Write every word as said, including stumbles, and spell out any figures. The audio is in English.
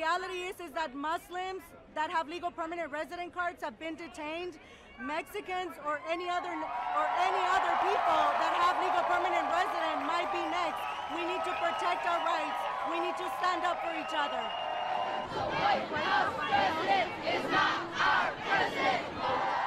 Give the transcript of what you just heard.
reality is, is that Muslims that have legal permanent resident cards have been detained. Mexicans or any other or any other people that have legal permanent resident might be next. We need to protect our rights. We need to stand up for each other. The White House president is not our president.